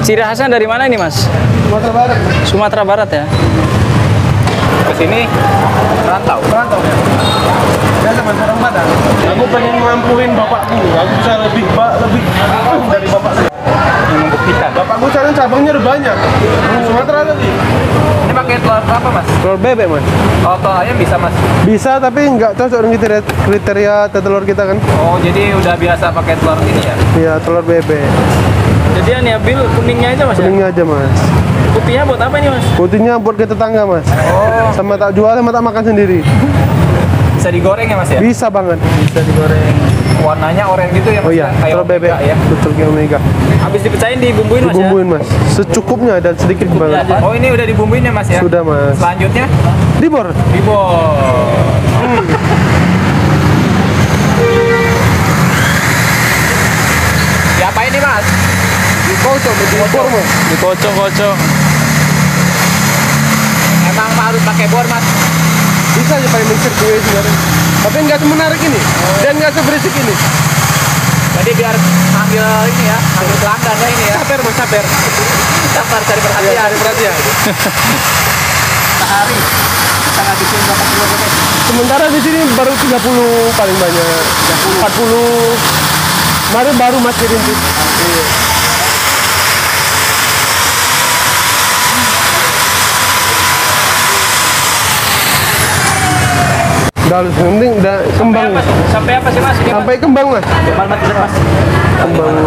Ciri khasnya dari mana ini, Mas? Sumatera Barat. Sumatera Barat ya. Ke sini rantau. Rantau ya. Biasa Mas, orang Padang. Aku pengen ngampuin bapakku. Aku bisa lebih dari bapakku. Membuktikan. Bapakku sekarang cabangnya udah banyak. Sumatera tadi. Ini pakai telur apa, Mas? Telur bebek Mas. Oh, telur ayam bisa, Mas. Bisa tapi nggak cocok dengan kriteria telur kita kan. Oh, jadi udah biasa pakai telur ini ya? Iya, telur bebek. Jadi yang diambil kuningnya aja, Mas ya? Kuningnya aja Mas. Putihnya buat apa ini, Mas? Putihnya buat ke tetangga Mas. Oh, Sama tak jual sama tak makan sendiri. bisa digoreng ya, Mas ya? Bisa banget. Bisa digoreng. Warnanya oranye gitu ya, Mas? Oh iya, Kayak telur bebek omega ya. Betul kayak omega. Habis dipecahin dibumbuin, Mas ya? Dibumbuin Mas. Secukupnya dan sedikit banget. aja. Oh, ini udah dibumbuin ya, Mas ya? Sudah Mas. Selanjutnya Dibor. dibor. Diapain nih, Mas? Dikocok, dibor Mas. Dikocok-kocok. Emang harus pakai bor, Mas? Bisa aja pakai mixer gue sebenarnya. Tapi nggak semenarik ini dan nggak seberisik ini. Jadi biar ambil ini ya, ambil pelanggan ya ini ya. Sabar Mas, sabar. Sabar cari Iya, perhatian. cari perhatian. Sehari kita ngabisin berapa kilo bebek? Sementara di sini baru 30 paling banyak. 40. Kemarin baru Mas kirim sih. Iya. Udah halus, penting udah kembang. Sampai apa sih, Mas? Ini, Mas? Sampai kembang Mas. Mas. Kembang.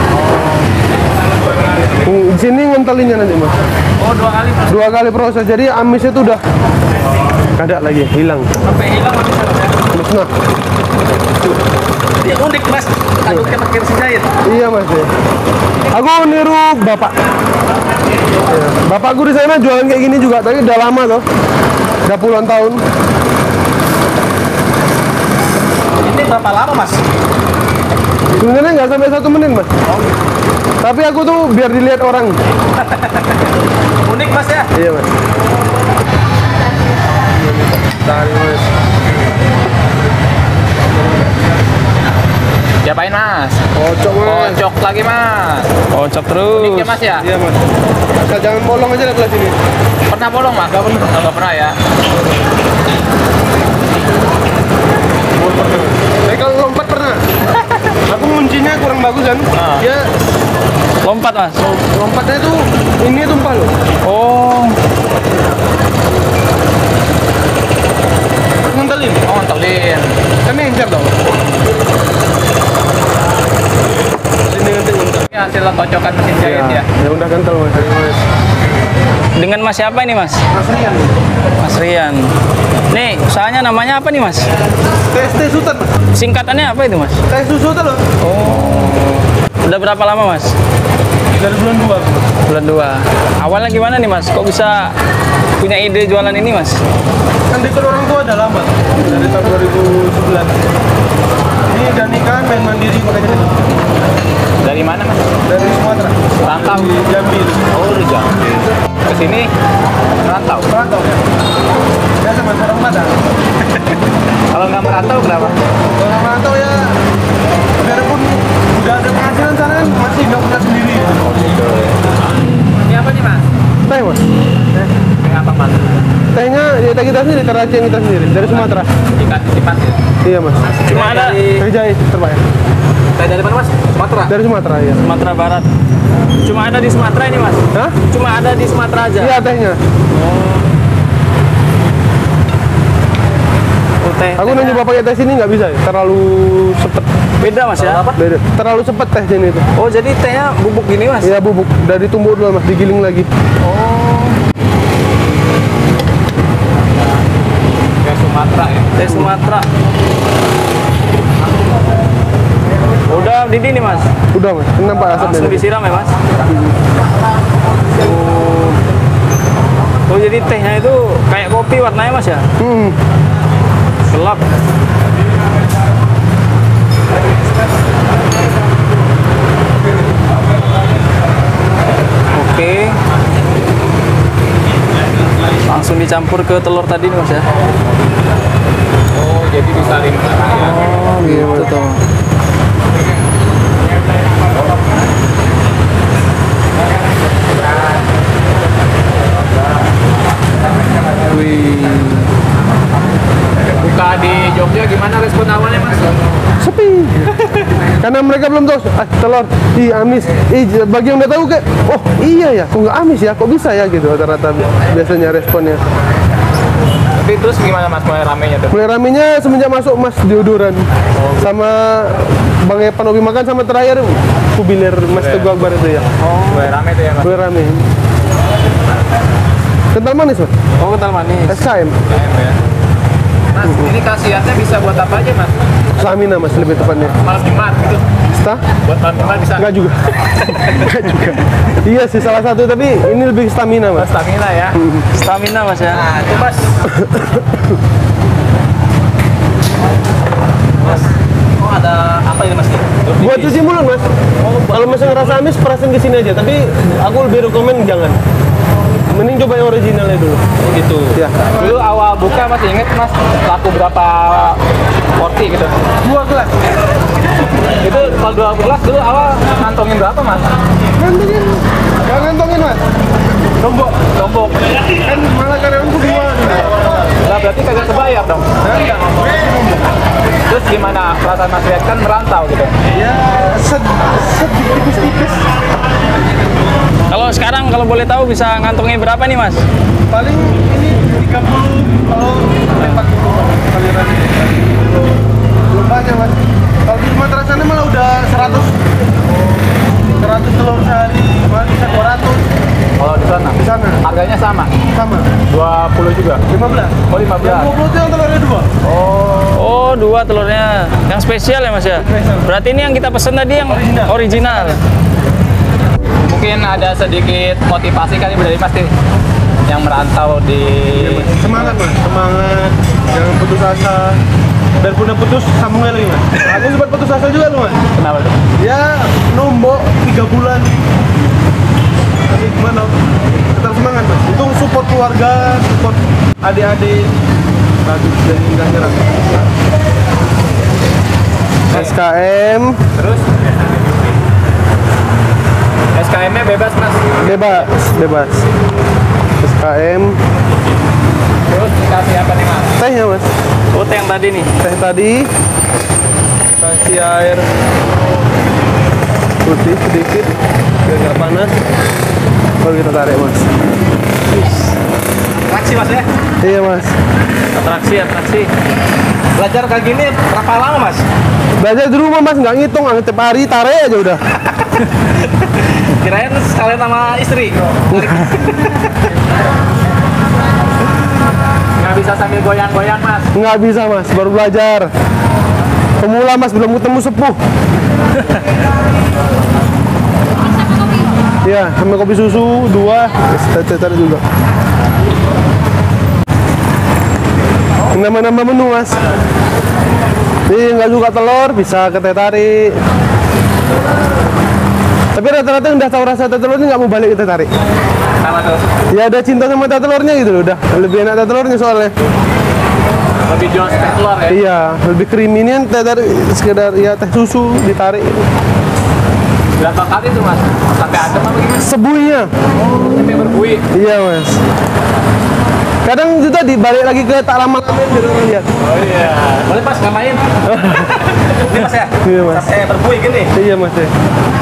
Di sini ngentelinnya nanti Mas. Oh, 2 kali, Mas. 2 kali proses. Jadi amisnya tuh udah kada lagi, hilang. Sampai hilang habis, Mas ya? Musnah. Dia unik, Mas. Aduknya pakai mesin jahit. Iya Mas ya. Aku niru bapak. Ya. Bapakku di sana jualan kayak gini juga, tapi udah lama loh. Udah puluhan tahun. Ini berapa lama, Mas? Sebenarnya nggak sampai 1 menit Mas. Tapi aku tuh biar dilihat orang. Unik, Mas ya? Iya Mas. Tari Mas. Diapain, Mas? Kocok Mas. Kocok lagi, Mas. Kocok terus. Unik ya, Mas ya? Iya Mas. Asal jangan bolong aja lah sini. Pernah bolong, Mas? Nggak pernah ya? Tapi kalau lompat pernah. Aku kuncinya kurang bagus kan. Ya Lompat, Mas. lompatnya tuh ini tumpah loh. Oh. Ngentelin. Oh, ngelin. Kan encer dong. Sini ngentel. Ini hasil kocokan mesin jahit ya? Ya udah kental Mas. Dengan Mas siapa ini, Mas? Mas Rian. Mas Rian. Nih, usahanya namanya apa nih, Mas? TST Sultan Mas. Singkatannya apa itu, Mas? Teh susu tuh loh. Udah berapa lama, Mas? Dari bulan 2. Bulan 2. Awalnya gimana nih, Mas? Kok bisa punya ide jualan ini, Mas? Kan di orang tua udah lama. Dari tahun 2011. Ini udah nikahan main mandiri makanya Dari mana, Mas? dari Sumatera. Rantau. Di Jambi. Oh, udah Jambi. Ke sini rantau. Rantau ya. Biasa Mas, orang Padang. Kalau nggak merantau berapa? Orang rantau ya biarpun udah ada penghasilan sana kan masih nggak punya sendiri. Ini apa nih, Mas? Teh Mas. Ini apa, Mas? Tehnya ya teh kita sendiri, teraci yang kita sendiri dari Sumatera. Dikasih tipat ya? Iya Mas. Cuma ada Teh jahe terbaik. Teh dari mana, Mas? Sumatera? Dari Sumatera ya. Sumatera Barat. Cuma ada di Sumatera ini, Mas? Hah? Cuma ada di Sumatera aja? Iya tehnya. Oh, teh. Aku nyoba pakai teh sini nggak bisa, ya. Terlalu sepet. Beda, Mas ya? Beda. Terlalu sepet teh sini itu. Oh, jadi tehnya bubuk gini, Mas? Iya bubuk, udah ditumbuk dulu Mas, digiling lagi. Teh Sumatera ya? Teh Sumatera. Udah didih nih, Mas? Udah Mas, nampak asapnya. Langsung disiram ya, Mas? Oh, jadi tehnya itu kayak kopi warnanya, Mas ya? Gelap. Oke. Langsung dicampur ke telur tadi nih, Mas ya? Oh, jadi disaring. Oh, gitu tuh. Karena mereka belum tahu, telur, amis. Bagi yang udah tahu kayak, oh iya ya, kok nggak amis ya, kok bisa ya gitu rata-rata biasanya responnya. Tapi terus gimana Mas mulai ramenya tuh? Mulai ramenya semenjak masuk Mas deodoran sama Bang Epan hobi makan sama terakhir kubiler Mas Teguh Akbar itu ya. Mulai rame tuh ya Mas? Mulai rame. Kental manis Mas? Oh, kental manis. SKM. Ya. Mas, ini khasiatnya bisa buat apa aja Mas? Stamina Mas lebih tepatnya. Malam Jumat gitu? Stah? Buat malam Jumat bisa? Enggak juga. Enggak juga. Iya sih salah satu, tapi ini lebih stamina Mas. Stamina ya? Stamina Mas ya. Nah, itu Mas. Mas, oh ada apa ini Mas? Buat cuci mulut Mas. Kalau masih ngerasa amis, perasin ke sini aja. Tapi aku lebih rekomen jangan. Mending coba yang originalnya dulu. Gitu. Ya. Dulu awal buka Mas inget Mas laku berapa porsi gitu? 2 gelas. Itu kalau 2 gelas dulu awal ngantongin berapa Mas? Ngantongin. Gak ngantongin Mas. Lombok. Kan malah karyawanku 2. Nah, berarti kagak kebayar dong. Enggak. Terus gimana perasaan Mas lihat kan merantau gitu? Ya tipis-tipis. Kalau sekarang kalau boleh tahu bisa ngantongin berapa nih Mas? Paling ini 30 kalau 40 kali rata. Belum banyak Mas. Kalau di Sumatera sana malah udah 100 telur sehari, malah bisa 200 Kalau di sana? di sana. Harganya sama? Sama. 20 juga? 15. Oh 15? Yang 20 itu yang telurnya 2. Oh, 2 telurnya. Yang spesial ya Mas ya? Spesial. Berarti ini yang kita pesen tadi yang original. Mungkin ada sedikit motivasi kali dari Mas nih yang merantau di... Semangat Mas, semangat. Jangan putus asa. Dan udah putus sambung lagi Mas. Aku sempat putus asa juga loh Mas. Kenapa tuh? Ya nombok 3 bulan. Tapi gimana? Tetap semangat Mas. Untung support keluarga, support adik-adik. Bagus dan nggak nyerah. SKM Terus? SKM-nya bebas Mas? bebas. SKM Terus dikasih apa nih Mas? tehnya Mas. Oh, teh yang tadi nih. Teh tadi kasih air putih sedikit biar nggak panas. Baru kita tarik Mas. Atraksi Mas ya? Iya Mas. Atraksi. Belajar kayak gini berapa lama Mas? Belajar di rumah Mas, nggak ngitung, tiap hari tarik aja udah. Kirain sekalian sama istri. Nggak bisa sambil goyang-goyang Mas? Nggak bisa Mas, baru belajar. Pemula Mas, belum ketemu sepuh. Iya, sama kopi susu 2, tarik juga. Nambah-nambah menu Mas. Nih nggak suka telur, bisa ke teh tarik. Tapi rata-rata yang udah tahu rasa teh telur ini nggak mau balik ke teh tarik. Sama tuh. Ya ada cinta sama teh telurnya gitu loh, udah lebih enak teh telurnya soalnya. Lebih jual teh telur ya? Iya, lebih creamy ini teh tarik sekedar ya teh susu ditarik. Berapa kali tuh Mas? Sampai adem apa gimana? Sebuihnya. Sampai berbuih. Iya Mas. Kadang itu tadi balik lagi ke tak lama-lama biar orang lihat. Oh iya. Boleh Mas nggak main? Ini Mas ya? Iya Mas. Sampai berbuih gini. Iya Mas ya.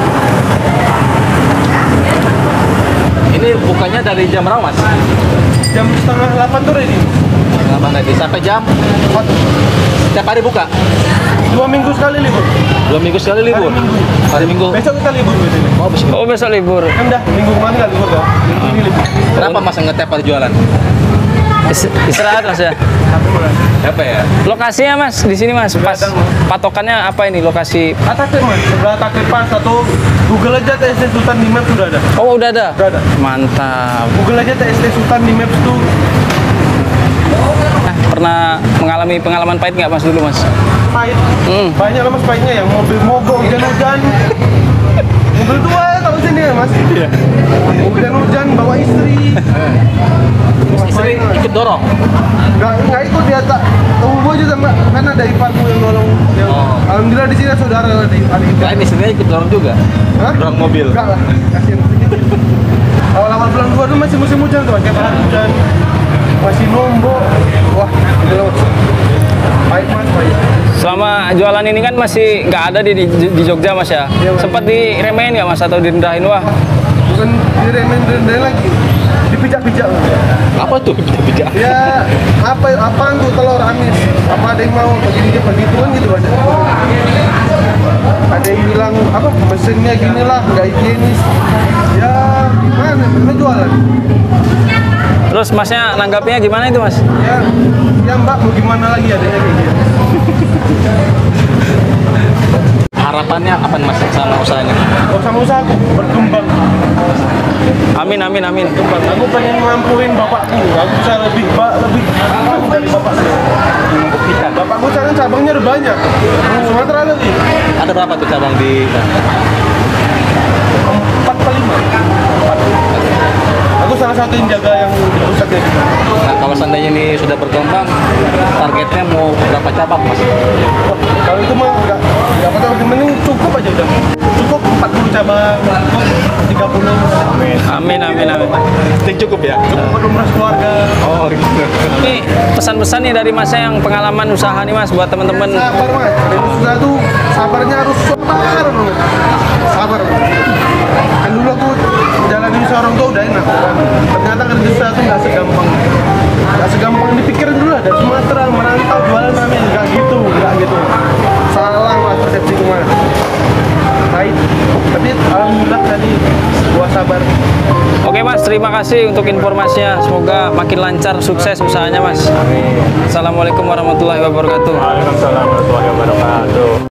Ini bukanya dari jam berapa Mas? Jam 7:30 sore ini. 8 tadi sampai jam? Setiap hari buka? 2 minggu sekali libur. 2 minggu sekali libur? Hari Minggu? Besok kita libur biasanya. Oh, besok. Oh, besok libur. Kan dah minggu kemarin nggak libur kan? Minggu ini libur. Kenapa Mas ngetep pada jualan? Istirahat Mas ya. Apa ya? Lokasinya Mas di sini Mas. Pas patokannya apa ini lokasi? Takir Mas, sebelah Takir Pas atau Google aja TST Sultan di Maps sudah ada. Oh, udah ada. Udah ada. Mantap. Google aja TST Sultan di Maps tuh. Pernah mengalami pengalaman pahit nggak Mas dulu Mas? Pahit. Banyak lah Mas pahitnya, yang mobil mogok hujan-hujan. Mobil tua ya kalau sini ya Mas. Iya. Hujan-hujan bawa istri. Istri ikut dorong? Nggak ikut dia, tak tunggu aja sama, kan ada iparku yang nolong. Alhamdulillah di sini ada saudara tadi. Lain istrinya ikut dorong juga? Hah? Dorong mobil? Enggak lah, kasihan. Awal-awal bulan 2 dulu masih musim hujan tuh, tiap hari hujan. Masih nombok. Wah, gitu loh. Baik mas, baik. Selama jualan ini kan masih nggak ada di Jogja mas ya? Iya, Mas. Sempat diremehin nggak mas atau direndahin? Wah, Bukan diremen-remen lagi, dipijak-pijak. Apa tuh bijak-bijak? Ya, apaan tuh telur amis? Apa ada yang mau begituan gitu ada. Ada yang bilang apa mesinnya gini lah, nggak higienis. Ya gimana? Karena jualan. terus masnya nanggapnya gimana itu mas? Ya mbak mau gimana lagi adanya kayak gitu. Harapannya apa nih mas sama usahanya? Oh, sama usahaku berkembang. Amin amin amin. Berkembang. Aku pengen mampuin bapakku. Aku bisa lebih dari bapakku. Membuktikan. Bapakku sekarang cabangnya ada banyak. Sumatera ada nih. Ada berapa tuh cabang di 4 atau 5. Aku salah satu yang jaga yang di pusatnya gitu. Nah, kalau seandainya ini sudah berkembang, targetnya mau berapa cabang mas? Kalau itu mah nggak apa-apa, yang penting cukup aja udah. Cukup 40 cabang, cukup 30. Amin. Amin amin amin. Ini cukup ya? Cukup buat umrah keluarga. Oh gitu. Ini pesan-pesan nih dari masnya yang pengalaman usaha nih mas buat teman-teman. Sabar mas, dari usaha tuh sabarnya harus sabar banget. Sabar. Kan dulu aku jalanin usaha orang tua udah enak kan. Ternyata kerja usaha tuh nggak segampang dipikirin dulu lah. Dari Sumatera merantau jualan ramen nggak gitu. Salah mas persepsi kemana. Baik, tapi alhamdulillah tadi gua sabar. Oke mas, terima kasih untuk informasinya. Semoga makin lancar, sukses usahanya mas. Assalamualaikum warahmatullahi wabarakatuh. Waalaikumsalam warahmatullahi wabarakatuh.